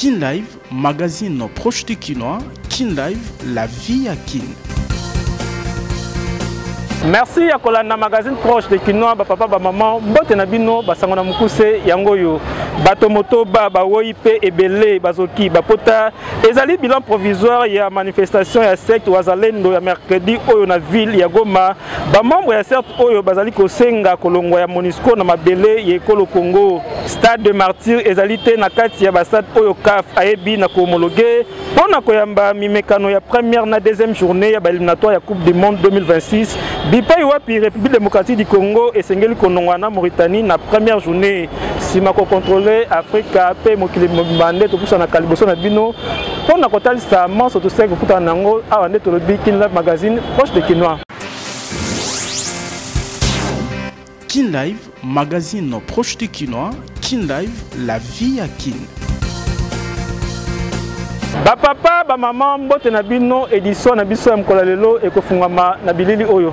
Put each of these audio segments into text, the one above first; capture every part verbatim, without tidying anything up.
Kin Live, magazine proche de Kinois. Kin Live, la vie à Kin. Merci à Kolanda magazine proche de Kinois, papa, ba maman, bote na bino, basangona mukuse yangoyo, bato moto ba ba woipe ebele bazoki bapota, ezali bilan provisoire ya manifestation ya secte wazalendo ya mercredi oyo na ville ya Goma, ba membre ya certes oyo bazali kosenga kolongwa ya MONUSCO na mabele ya ekolo Congo, stade de martyr ezali te na kati ya basade oyo C A F ayebi na ko homologuer pona koyamba mimekano ya première na deuxième journée ya ba éliminatoire ya Coupe du monde deux mille vingt-six. Bipai wapi République démocratique du Congo et Sengeli Konongwana Mauritanie na première journée simako contrôler Africa pe mokili mbande to pusa na kaliboso na bino pona kotali sa manso to seko kuta nango awande to lobi Kin Live magazine proche de Kinois. Kin Live, magazine proche de Kinois. Kin Live, la vie à Kin. Ba papa, ba maman, mbote na bino édition na biso ya mkola lelo ekofungama na bilili oyo.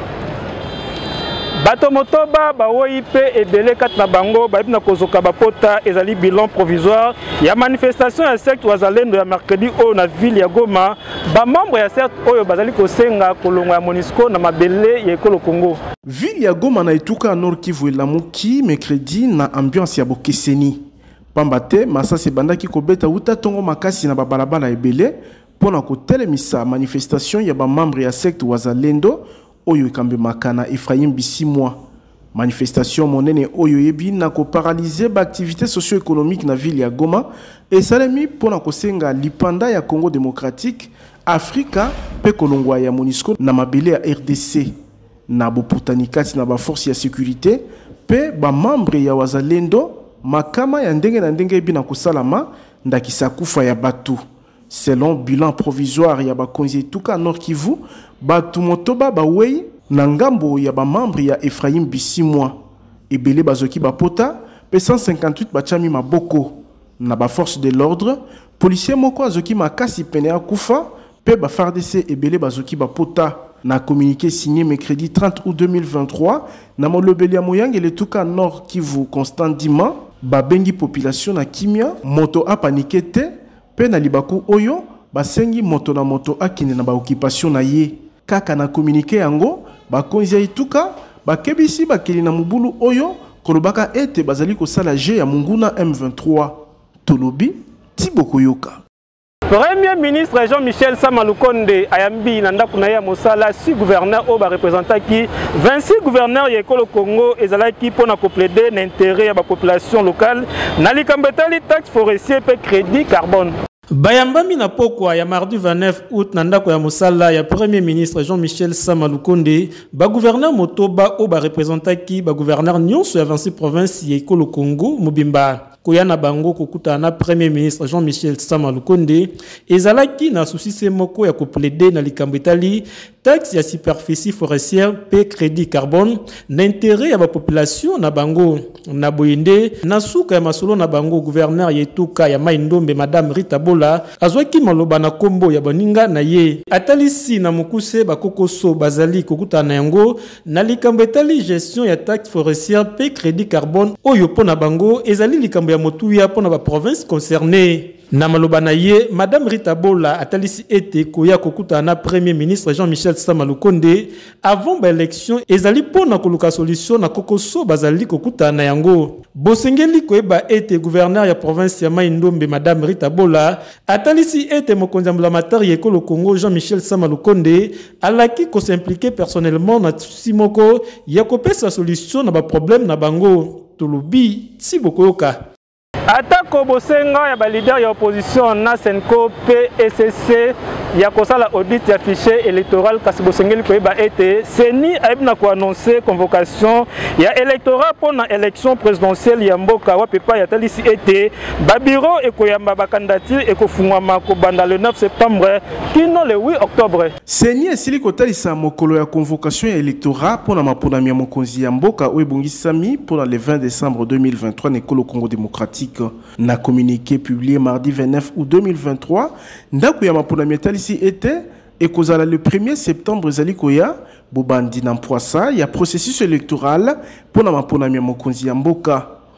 Bato motoba ba woipe ebele kat na bango ba ibna kozoka bapota ezali bilan provisoire ya manifestation ya secte wazalendo ya mercredi oyo na ville ya Goma, ba membre ya secte oyo bazali kosenga kolonga ya MONUSCO na mabele ya ekolo Congo. Ville ya Goma na etuka Nord Kivu elamuki mercredi na ambiance ya bokeseni. Pambate masase bandaki kobeta uta tongo makasi na babalabala ebele pona kotelemisa manifestation ya ba membre ya secte wazalendo oyo ikambe makana Ephraim Bisimwa. Manifestation monene oyo yebi na ko paralyser ba activité socio-économique na ville ya Goma et salemi pona kosenga lipanda ya Congo démocratique, Afrika pe kolongwa ya MONUSCO na mabele ya R D C. Na boputanikati na ba force ya sécurité pe ba membre ya wazalendo makama ya ndenge na ndenge yebi na kosalama ndakisa kufa ya batu. Selon bilan provisoire ya bakonzi etuka Nord Kivu, batu motoba bawei na ngambo ya ba membre ya Ephraim Bisimwa. Ebele bazoki bapota, pe cent cinquante-huit bachami maboko. Na ba force de l'ordre, policier moko azoki makasi pene ya kufa, pe ba F A R D C ebele bazoki bapota. Na communiqué signé mercredi trente août deux mille vingt-trois, na molobeli ya moyange letuka Nord Kivu Constant Dima, ba bengi population na kimia, moto apanike te, pe na libaku oyo basengi moto na moto akine na ba occupation na ye. Kaka na communiqué yango bakonzi ya ituka bakebisi bakeli na mubulu oyo kolobaka ete bazali kosala je ya munguna M vingt-trois. Tolobi Tiboko Yoka. Premier ministre Jean-Michel Samalukonde ayambi na ndako na ya mosala si gouverneur o ba représentaki vingt-six gouverneurs ya ekolo Congo ezalaki pona ko plaider na intérêt ya ba population locale na likambetali taxe forestier pe crédit carbone. Bayambami na pokwa ya mardi vingt-neuf août na ndako ya mosala ya Premier ministre Jean-Michel Samalukonde ba gouverneur motoba o ba représentaki ba gouverneur nyonso ya vingt-six provinces ya ekolo Congo mobimba. Koyana bango kokuta na Premier ministre Jean-Michel Samalukonde ezalaki na souci moko ya koplaider na likambo etali taxe ya superficie forestière pe crédit carbone na intérêt ya ba population na bango na boyende na suka ya masolo na bango gouverneur yetuka ya Mai-Ndombe madame Rita Bola azwaki maloba na kombo ya baninga na ye atalisi na mukuse bakokoso bazali kokuta na yango na likambo etali gestion ya taxe forestière pe crédit carbone oyo pona bango ezali likambo ya motuya pona ba province concernée. Na maloba na ye, madame Rita Bola atalisi ete koya kokuta na Premier ministre Jean-Michel Samalukonde avant ba élection ezali pona koluka solution na kokoso bazali kokuta na yango. Bosengeli koyeba ete gouverneur ya province ya Mai-Ndombe madame Rita Bola atalisi ete mokonzi mbulamatari ya ekolo Congo Jean-Michel Samalukonde alaki ko s'impliquer personnellement na simoko ya kopesa solution na ba problème na bango. Tolobi Tiboko Yoka. Atako bosenga ya ba leader ya opposition na Senko P S C ya kosala audit ya fichier électoral kasi bosengeli koyeba ete Seni aibna ko annoncer convocation ya électorat pour na élection présidentielle ya mboka wa pepa ya talisi ete ba bureau ekoyamba ba candidature ekofungwama ko banda le neuf septembre kino le huit octobre. Seni esili ko talisa mokolo ya convocation ya électorat pour na maponami ya mokonzi ya mboka o ebongisami pour le vingt décembre deux mille vingt-trois na ekolo Congo démocratique. Na communiqué publié mardi vingt-neuf août deux mille vingt-trois, ndako ya maponami talisi était et kozala le premier septembre zalikoya bobandi na mpoasa ya processus électoral pour na maponami mokonzi ya mboka.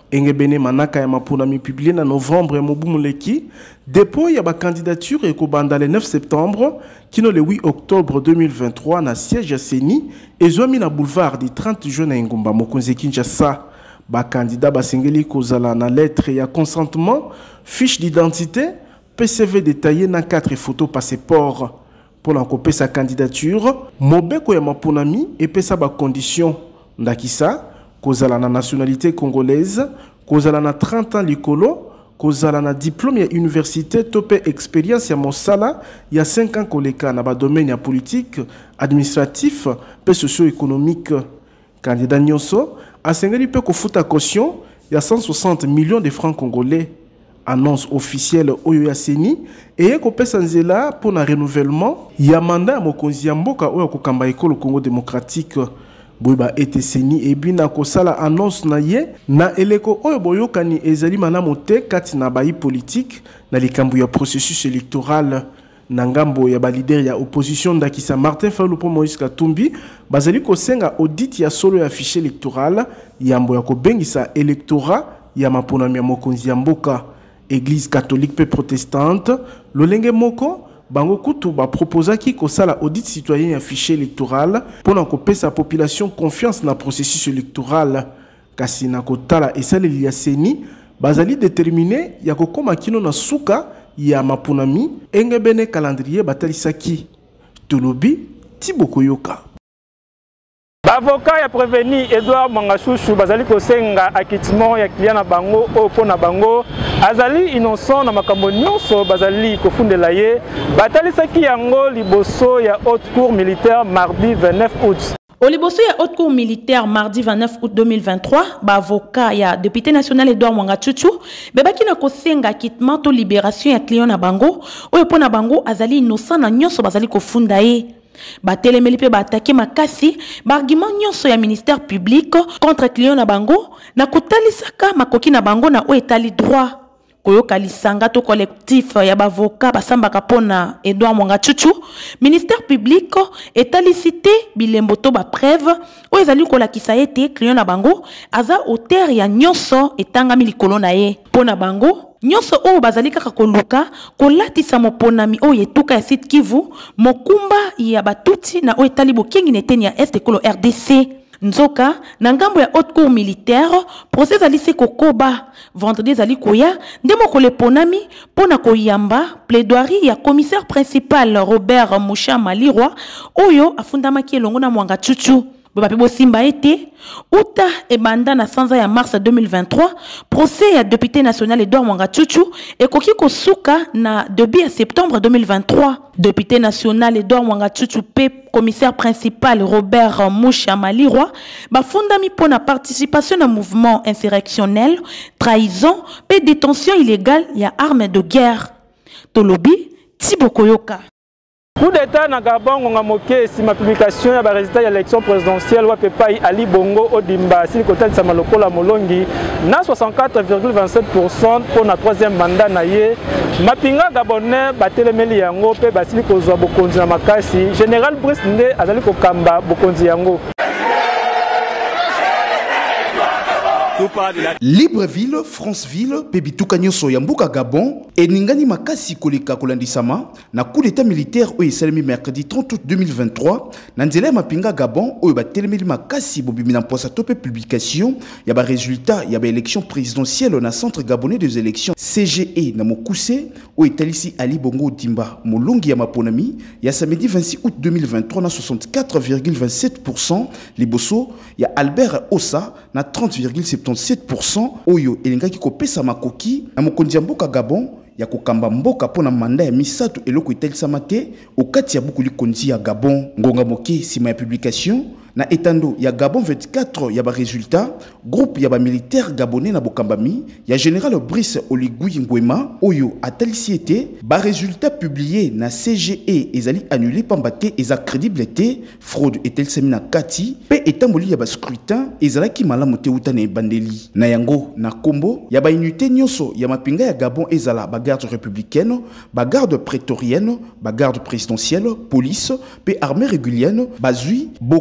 Engebene manaka ya mapunami publié en novembre ya mobumuleki. Dépôt ya ba candidature et kobanda le neuf septembre, kino le huit octobre deux mille vingt-trois na siège ya Seni et zoami na boulevard du trente juin na Ngumba Mokonzi Kinshasa. Ba candidat basengeli kozala na lettre ya consentement, fiche d'identité, P C V détaillé na quatre photos passeport. Pour l'encopé sa candidature, Mobeko ya mapunami et pesa ba condition ndakisa kozala na nationalité congolaise, kozala na trente ans likolo, kozala na diplôme ya université topé expérience ya mosala ya cinq ans koleka na ba domaine ya politique, administratif, pe socio-économique. Candidat nyonso asengeli pe kofuta caution ya cent soixante millions de francs congolais. Annonce officielle oyo ya Seni et kopesa nzela pour na renouvellement ya mandat ya mokonzi ya mboka oyo kokamba ekolo Congo démocratique. Boyba ete Seni ebina kosala annonce na ye na eleko oyo boyokani ezali malamu te kati na bayi politique na likambo ya processus électoral. Na ngambo ya ba leader ya opposition ndakisa Martin Fayulu po Moïse Katumbi bazali kosenga audit ya solo ya fichier électoral yambo ya kobengisa électorat ya maponami ya mokonzi ya mboka. Église catholique pe protestante lolenge moko bango kutu ba proposa ki kosala audit citoyen ya fichier électoral pour na kopesa population confiance na processus électoral. Kasi na kotala esaleli ya Seni bazali déterminé ya kokoma kino na suka ya mapunami engebene calendrier batalisaki. Tolobi Tiboko Yoka. Avocat ya prévenu Edouard Mangachouchou bazali kosenga acquittement ya client na bango opo na bango azali innocent na makambo nyonso bazali kofundela ye batalisaki yango liboso ya haute cour militaire mardi vingt-neuf août. Au liboso ya haute cour militaire mardi vingt-neuf août deux mille vingt-trois, ba avocat ya député national Edouard Mangachouchou bebaki na kosenga acquittement to libération ya client na bango oyo po na bango azali innocent na nyonso bazali kofunda ye. Batelemeli pe batake makasi bargument nyonso ya ministère public contre client na bango na kotalisaka makoki na bango na o etali droit koyoka lisanga to collectif ya bavoka basambaka pona Edouard Mangachouchou ministère public etali cité bilembo to ba preuve o ezali kolakisa ete client na bango aza auteur ya nyonso etangami likolo na ye pona bango nyonso o bazali kaka koluka kolatisa moponami o yetuka ya site Kivu mokumba ya batuti na o etali bokengi neteni ya Est ekolo R D C nzoka na ngambo ya haute cour militaire procès ali se kokoba vendredi zali koya ndemo ko le ponami pona koyamba plaidoirie ya commissaire principal Robert Moucha Malirwa oyo afundamaki elongo na Mangachouchou. Baba Pibo Simba ete uta ebanda na sanza ya mars deux mille vingt-trois procès ya député national Edouard Mangachouchou ekoki kosuka na début ya septembre deux mille vingt-trois. Député national Edouard Mangachouchou pe commissaire principal Robert Moucha Malirwa bafundami pona participation na mouvement insurrectionnel, trahison pe détention illégale ya armes de guerre. Tolobi Tiboko Yoka. Coup d'état na Gabon ngonga moke sima publication ya ba résultat ya élection présidentielle wa Pepai Ali Bongo Odimba sili kotalisa malokola molongi na soixante-quatre virgule vingt-sept pour cent pour na troisième mandat na ye mapinga gabonais batelemeli yango pe basili kozwa bokonzi na makasi général Brice Nde azali kokamba bokonzi yango. Libreville, Franceville, Pebituka Nyoso Yambuka Gabon, et Ningani Makasi Koleka Kolandisama, na coup d'état militaire au Isalmi mercredi trente août deux mille vingt-trois, Nanzele Mapinga Gabon, au Batelemeli Makasi Bobimina Posa Topé publication, Yaba résultat, Yaba élection présidentielle na centre gabonais des élections C G E na Mokuse, au Italisi Ali Bongo Timba, Molongi Yamaponami, ya samedi vingt-six août deux mille vingt-trois na soixante-quatre virgule vingt-sept pour cent, les Bosso, ya Albert Ossa na trente virgule soixante-sept pour cent oyo elingaki kopesa makoki na mokonzi ya mboka Gabon ya kokamba mboka pona manda ya misato eloko etelisama te okati ya bukuli konzi ya Gabon ngonga moke sima ya publication na etando ya Gabon vingt-quatre ya ba résultat groupe ya ba militaire gabonais na bokambami ya général Brice Oligui Nguema oyo atalisi ete ba résultat publié na C G E ezali annulé pambate eza crédible te fraude etelisami na kati pe etamboli ya ba scrutin ezalaki malamu te uta na ebandeli na yango na kombo ya ba unité nyonso ya mapinga ya Gabon ezala ba garde républicaine ba garde prétorienne ba garde présidentielle police pe armée régulière bazui bokambi ya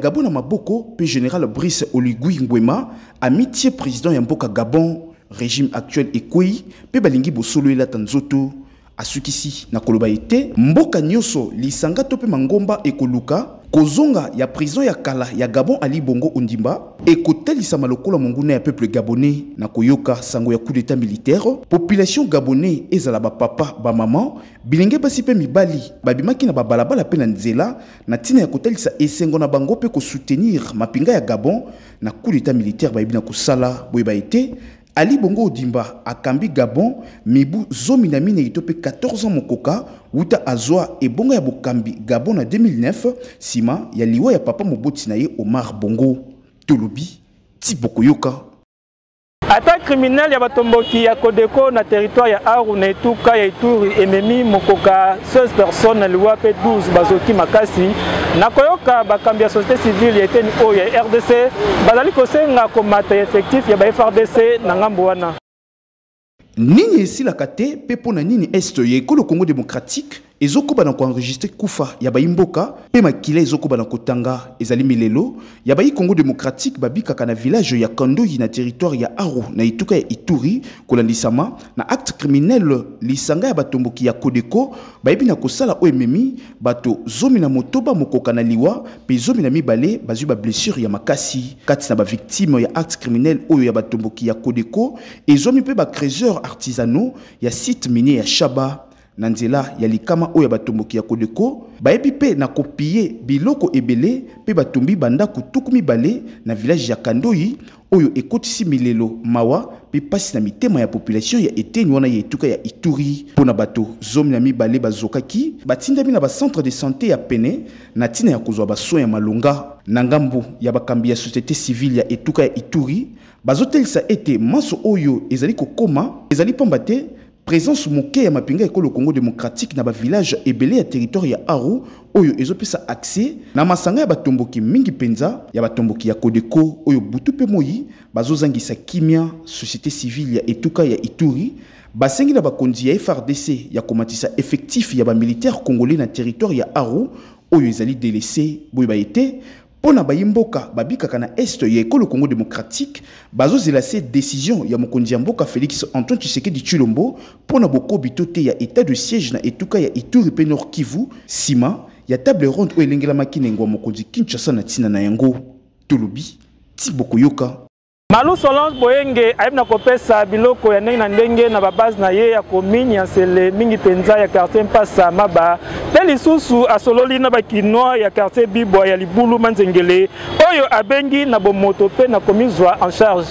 Gabon na maboko pe général Brice Oligui Nguema amitié président ya mboka Gabon régime actuel ekoi pe balingi bosolo ela tanzoto asukisi na koloba ete mboka nyoso lisanga to pe mangomba ekoluka kozonga ya prison ya kala ya Gabon Ali Bongo Ondimba ekotelisa malokola monguna ya peuple gabonais na koyoka sango ya coup d'état militaire population gabonais ezala ba papa ba maman bilenge basi pe mibali babimaki na babalabala pe na nzela na tina ya kotelisa esengo na bango pe ko soutenir mapinga ya Gabon na coup d'état militaire ba ibina kusala boyeba ete Ali Bongo Ondimba akambi Gabon mibu zomi na mine itope quatorze ans mokoka wuta azwa e bonga ya bokambi Gabon na deux mille neuf sima ya liwa ya papa moboti na ye Omar Bongo Tolobi Tiboko Yoka. Attaque criminelle ya batomboki ya Kodeko na territoire ya Aru na Etuka ya Ituri ememi mokoka seize personnes na liwa pe douze bazoki makasi na koyoka bakambi ya société civile ya eteni oyo ya R D C bazali kosenga komata effectif ya ba F R D C na ngambo wana. Nini esilaka te pe pona nini est ya ekolo Congo démocratique ezokoba na koenregistre kufa ya baimboka pe makila ezokoba na kotanga ezali milelo ya bayi Congo démocratique babikaka na village ya Kandoyi na territoire ya Aru na Ituka ya Ituri kolandisama na acte criminel lisanga ya batomboki ya Kodeko bayibi na kosala o ememi bato zomi na motoba mokoka na liwa pe zomi na mibale bazwi ba blessure ya makasi kati na ba victime ya acte criminel oyo ya batomboki ya Kodeko ezomi pe ba créateurs artisanaux ya site minier ya Shaba na nzela ya likama oyo batomboki ya Kodeko bayebi pe na kopie biloko ebele pe batombi bandako tuku mibale na village ya Kandoyi oyo ekotisi milelo mawa pe pasi na mitema ya population ya eteni wana ya Etuka ya Ituri pona bato zomi na mibale bazokaki batindami na ba centre de santé ya pene na tina ya kozwa basoin ya malonga na ngambo ya bakambi ya société civile ya Etuka ya Ituri bazotelisa ete maso oyo ezali kokoma ezali pamba te présence moke ya mapinga ekolo Congo démocratique na ba village ebele ya territoire ya Aru oyo ezopesa accès na masanga ya batomboki mingi penza ya batomboki ya Kodeko oyo butu pe moyi bazozangisa kimia société civile ya Etuka ya Ituri basengi na bakonzi ya F R D C ya komatisa effectif ya ba militaire congolais na territoire ya Aru oyo ezali délaissé boy ba été pona bayimboka babikaka na est ya ekolo Congo démocratique bazozela se décision ya mokonzi ya mboka Félix Antoine Tshisekedi Tshilombo pona boko bitote ya état de siège na Etuka ya Ituri pe Nord Kivu sima ya table ronde o elengela makinengwa mokonzi Kinshasa na tina na yango Tolobi Tiboko Yoka. Malou Solange Boyenge aibna kopesa biloko ya ndenge na ndenge na babase na ye ya komini ya sele mingi penza ya quartier Mpasa Maba pe lisusu asololi na bakinois ya quartier Bibwa ya Libulu Manzengele oyo abengi na bomoto pe na komizwa en charge.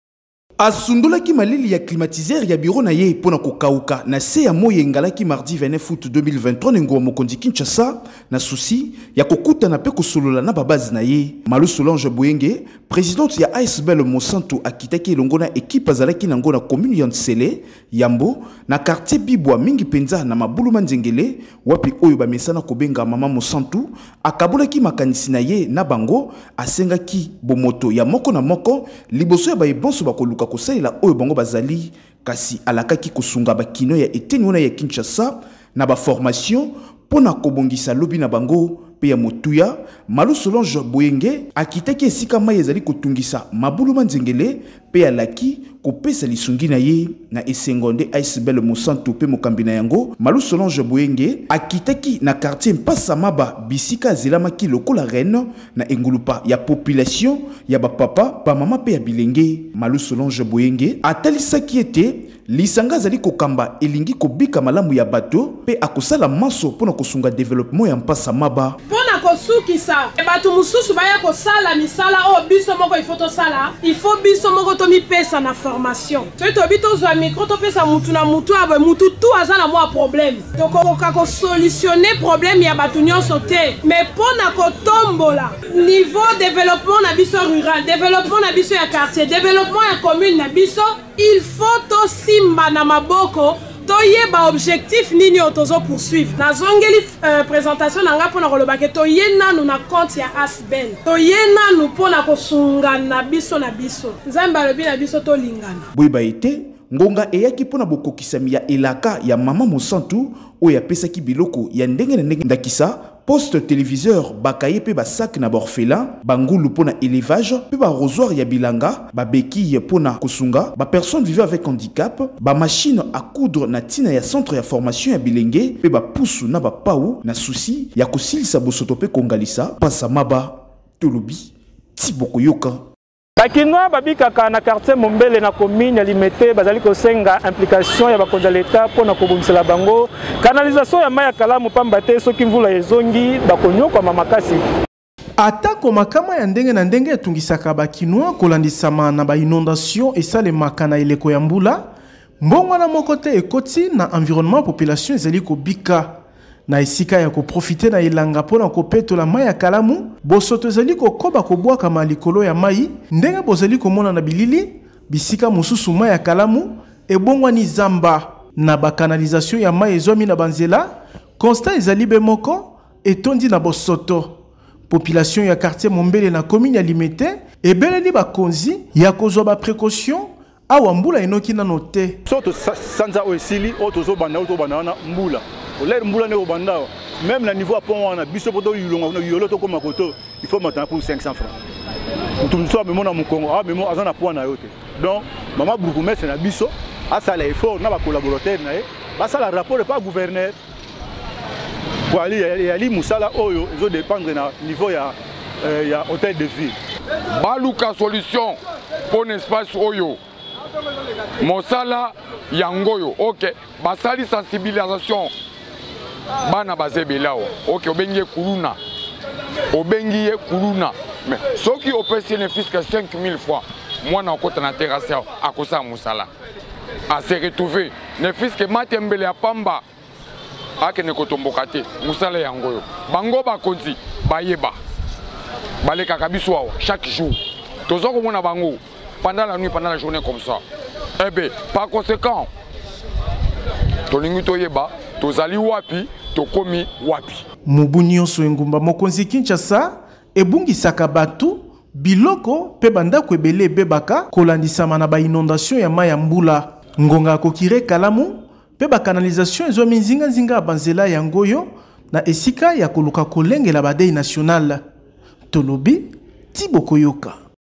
Asundolaki malili ya climatiseur ya bureau na ye pona kokauka na se ya moye ngalaki mardi vingt-neuf août deux mille vingt-trois nengo mokonzi Kinshasa na souci ya kokuta na pe kosolola na babazi na ye. Malou Solange Boyenge présidente ya A S B L Monsanto akitaki elongo na équipe azalaki nango na commune ya Nsele Yambo na quartier Bibwa mingi penza na Mabulu Manzengele wapi oyo bamesana kobenga mama Monsanto akabolaki makanisi na ye na bango asengaki bomoto ya moko na moko liboso ya baebonso bakoluka kosalela oyo bango bazali kasi alakaki kosunga bakino ya eteni wana ya Kinshasa na ba formation pona kobongisa lobi na bango pe ya motuya. Malou Solange Boyenge akitaki esika mai ezali kotungisa Mabulu Manzengele pe alaki kopesa lisungi na ye na esengonde A S B L Monsanto pe mokambi na yango. Malou Solange Boyenge akitaki na quartier Mpasa Maba bisika zelamaki lokola reine na engulupa ya population ya ba papa ba mama pe ya bilenge. Malou Solange Boyenge atalisaki ete lisanga zali kokamba elingi kobika malamu ya bato pe akosala maso pona kosunga développement ya Mpasa Maba pona kosukisa bato mususu baya kosala misala o biso moko il faut to sala il faut biso moko to mi pesa na formation to to bito zo micro to pesa mutu na mutu aba mutu tout azala mo problème to ko ko solutionner problème ya bato nyonso te mais pona ko tombola niveau développement na biso rural développement na biso ya quartier développement ya commune na biso il faut to simba na maboko toye ba objectif nini otozo poursuivre na zongeli euh, présentation na nga pona kolobake toye nanu na compte ya A S B L toye nanu pona kosunga na biso na biso nzamba lobi na biso to lingana boy ba ite ngonga eyaki pona bokokisami ya elaka ya mama Monsanto oyo apesaki biloko ya ndenge na ndenge ndakisa poste téléviseur bakaye pe ba sac na borfela bangulu pona élevage pe ba rosoir ya bilanga ba béquille pona kosunga ba personnes vivant avec handicap ba machine à coudre na tina ya centre ya formation ya bilenge pe ba pusu na ba pau na souci ya kosilisa bosoto pe kongalisa pasa maba tolobi Tiboko yoka. Bakinois babikaka na quartier Mombele na commune limité bazali kosenga implication ya bakonza l'État pour na kobomisa bango canalisation ya maya kalamu pamba te soki mvula ezongi bakonyoka mamakasi. Atako makama ya ndenge na ndenge etungisaka bakinois kolandisama na ba inondation esalemaka na eleko ya mbula mbongo na moko te ekoti na environnement population ezali kobika na esika ya koprofite na ilanga pona kopetola mai ya kalamu bosoto ezali kokoba kobwaka malikolo ya mai ndenge bozali komona na bilili bisika mosusu mai ya kalamu ebongwani zamba na bakanalization ya mai ezwami na banzela constat ezali be moko etondi na bosoto population ya quartier Mombele na commune ya Limete ebeleli bakonzi ya kozwa ba précaution awa mbula enoki na note soto sanza oesili otozo banda oto banda mbula L'air moula ne obanda même le niveau à pont on a biso poto yulonga na yolo to koma koto il faut maintenant pour cinq cents francs tout le monde même na Congo ah même azana point na yote donc maman bourgmestre na biso a ça l'effort na ba collaborateur na ba ça la rapport pas gouverneur pour aller y aller musala oyo ils ont dépendre na niveau ya ya hôtel de ville baluka solution pour un espace oyo mosala yangoyo OK basali sensibilisation bana bazebelao OK obengi kuluna obengi kuluna mais soki opesi ne fisque cinq mille fois moi na kota na terrasse akosa musala a se retrouver ne fisque matembele ya pamba akene kotomboka te musala yangoyo bango bakonzi bayeba baleka kabiso chaque jour tozoko mona bango pendant la nuit pendant la journée comme ça eh bien par conséquent tolingi toyeba tozali wapi tokomi wapi mubu nyonso engumba mokonzi Kinshasa ebungisaka batu biloko pe bandako ebele ebebaka kolandisama na ba inondation ya mai ya mbula ngonga kokire kalamu pe ba canalisation ezo minzinga nzinga banzela ya ngoyo na esika ya koluka kolengela ba dei national tolobi Tiboko yoka.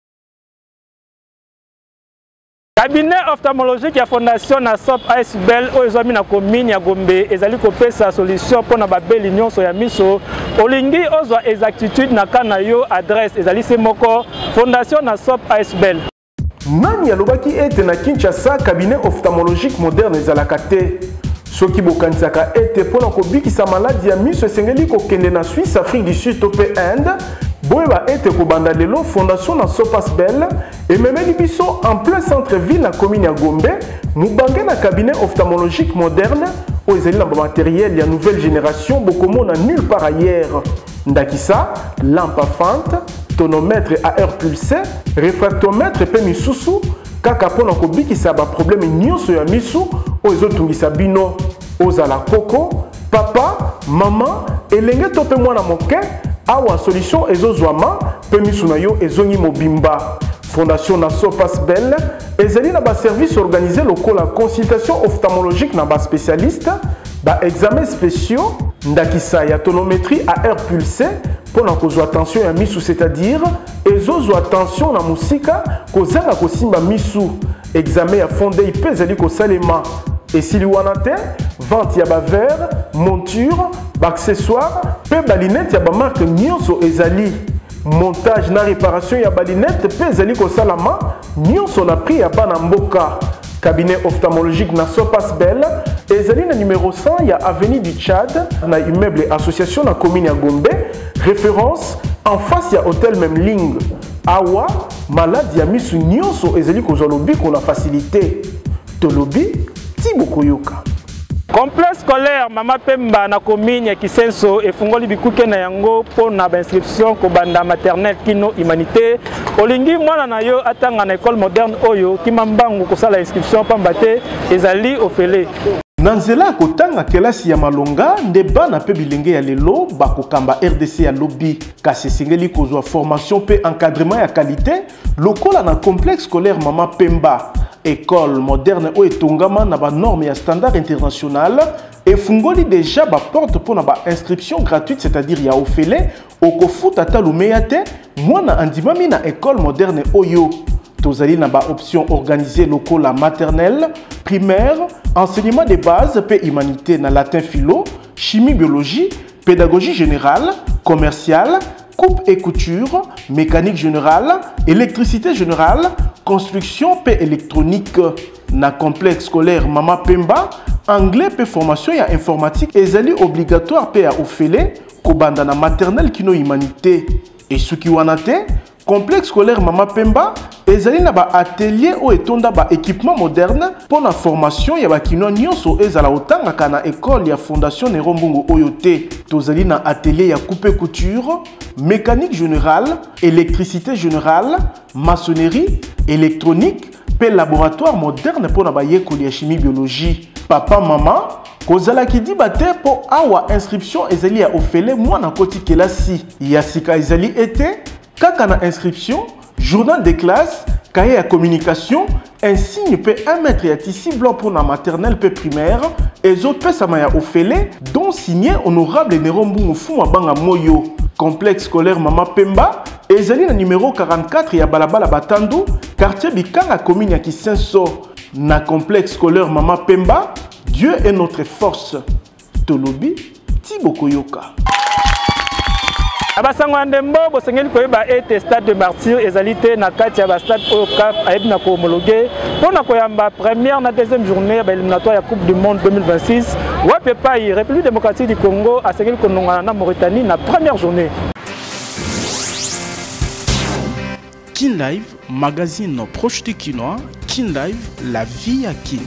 Cabinet ophtalmologique ya fondation na S O P A S Bel o ezami na commune ya Gombe ezali kopesa solution pona ba beli nyonso ya miso olingi ozwa exactitude na kana yo adresse ezali se moko fondation na S O P A S Bel. Nani alobaki ete na Kinshasa cabinet ophtalmologique moderne ezalaka te soki bokanisaka ete pona kobikisa maladie ya miso esengeli kokende na Suisse, Afrique du Sud to pe Inde boyeba ete kobanda lelo fondation na S O P A S Bel ememeli biso en plein centre-ville na commune ya Gombe mubange na cabinet ophtalmologique moderne o ezali na matériel ya nouvelle génération bokomona nulle part ailleurs ndakisa lampe à fente tonomètre à air pulsé réfractomètre pe misusu kaka pona kobikisa ba problème nyonso ya misu o ezotungisa bino ozala koko papa mama elenge to pe mwana moke awa solution ezozwama pe misu na yo ezongi mobimba fondation na S O P A S Bel ezali na ba service organisé local la consultation ophtalmologique na ba spécialiste ba examen spéciaux ndakisa ya tonométrie à air pulsé pour na kozwa tension ya misu c'est-à-dire ezozwa tension na musika kozanga kosimba misu examen ya fondé pe ezali kosalema esili wana te vente ya ba verre monture ba accessoire pe ba lunette ya ba marque nyonso ezali montage na réparation ya ba lunette pe ezali kosalama nyonso na prix ya bana mboka cabinet ophtalmologique na S O P A S Bel ezali na numéro cent ya avenue du Tchad na immeuble association na commune ya Gombe référence en face ya hôtel Memling awa maladie ya misu nyonso ezali kozwa lobiko na facilité tolobi Tiboko yoka. Complexe scolaire Mama Pemba na commune ya Kisenso efungoli bikuke na yango pona ba inscription ko banda maternelle kino humanité olingi mwana na yo atanga na école moderne oyo kimambangu kosala inscription pamba te ezali ofele Nanzela kotanga kelasi ya malonga nde bana pe bilenge ya lelo bakokamba R D C ya lobby kasi singeli kozwa formation pe encadrement ya qualité lokola na complexe scolaire Mama Pemba école moderne o etongama na ba norme ya standard international et fungoli déjà ba porte pour na ba inscription gratuite, c'est-à-dire ya ofele okofuta talumeyate mwana andimami na école moderne oyo. Tozali na ba option organisée locaux la maternelle, primaire, enseignement de base, paix humanité na latin philo, chimie biologie, pédagogie générale, commerciale, coupe et couture, mécanique générale, électricité générale, construction paix électronique na complexe scolaire Mama Pemba, anglais paix formation ya informatique ezali obligatoire paix à ofele kobanda na maternelle kino humanité et suki wanate complexe scolaire Mama Pemba ezali na ba atelier o etonda ba équipement moderne pour la formation ya ba kino nyonso ezala otanga kana école ya fondation Nerombungu oyote. Tozali na atelier ya coupe couture, mécanique générale, électricité générale, maçonnerie, électronique, pe laboratoire moderne pour na ba yekoli ya chimie biologie. Papa maman kozala ki di bate po awa inscription ezali ya ofele mwana koti kelasi ya sika ezali été kaka na inscription, journal de classe, cahier à communication, insigne peut un mètre et tissu blanc pour la maternelle peu primaire, et autres peut samaya ofele, dont signé honorable Nerombungu Fuma Banga Moyo, complexe scolaire Mama Pemba, et zali na numéro quarante-quatre ya Balabala Batandu, quartier Bikanga commune ya Kisenso, na complexe scolaire Mama Pemba, Dieu est notre force. Tolobi, Tibokoyoka. Abasango ndembo bosengeli koyeba ete stade de martyr ezalité na kati ya ba stade oyo C A F ayebi na ko homologuer pona koyamba première na deuxième journée ba éliminatoire ya Coupe du monde deux mille vingt-six wape pai République démocratique du Congo asengeli kononga na Mauritanie na première journée. Kin Live, magazine proche de Kinois, Kin Live, la vie à Kin.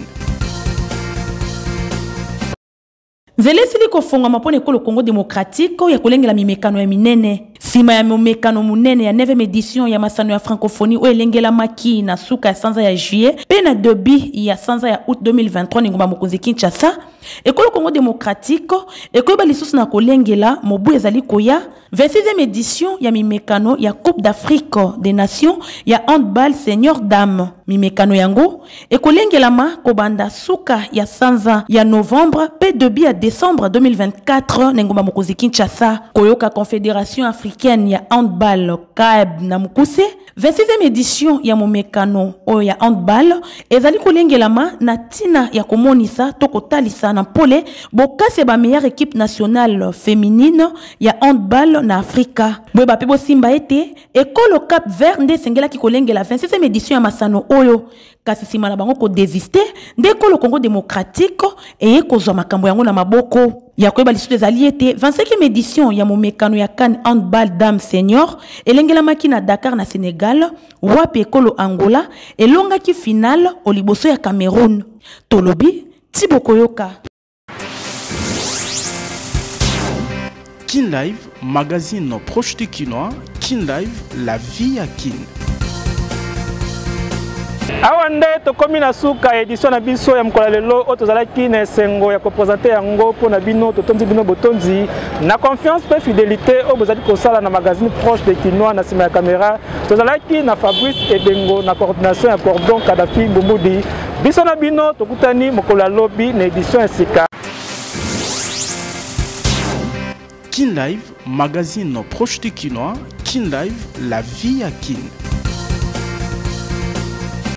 Nzele sili kofonga mapone kolo Congo démocratique ya kolengela mimekano ya minene. Sima ya mimekano munene ya neuvième édition ya masano ya francophonie o elengela maki na suka ya sanza ya juillet pe na debi ya sanza ya août deux mille vingt-trois ningomba mokonzi Kinshasa. Ekolo Congo démocratique ekoyeba lisusu na kolengela mobu ezali koya vingt-sixième édition ya mimekano ya Coupe d'Afrique des Nations ya handball senior dame. Mimekano yango ekolengela ma kobanda suka ya sanza ya novembre pe debi ya décembre deux mille vingt-quatre nengomba mokonzi Kinshasa. Koyoka Confédération africaine ya handball C A B na mukuse vingt-sixième édition ya momekano o ya handball ezali kolengela ma na tina ya komonisa to kotalisa na pole bokase ba meilleure équipe nationale féminine ya handball na Afrika. Boye ba pebo simba ete ekolo Cap Vert nde sengela ki kolengela vingt-sixième édition ya masano oyo kasi sima na bango ko désister nde ekolo Congo démocratique eye kozwa makambo yango na maboko ya koyeba lisusu ezali ete vingt-cinquième édition ya momekano ya CAN handball dame senior elengela maki na Dakar na Sénégal wapi ekolo Angola elongaki finale o liboso ya Cameroun. Tolobi Tibokoyoka. Kin Live, magazine proche de Kinois, Kin Live, la vie à Kin. Awande tokomi na suka édition na biso ya mkola lelo otozalaki na esengo ya kopresenter yango pona bino totonzi bino botonzi na confiance pe fidélité o bozali kosala na magazine proche de Kinois na sima ya caméra tozalaki na Fabrice Ebengo na coordination ya Cordon Kadafi Bumudi biso na bino tokutani mokola lobi na édition ya sika. Kin Live, magazine proche de Kinois, Kin Live, la vie à Kin.